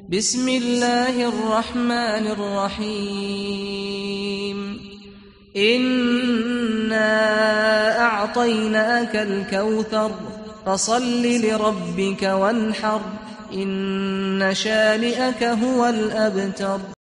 بسم الله الرحمن الرحيم إنا أعطيناك الكوثر فصل لربك وانحر إن شانئك هو الأبتر.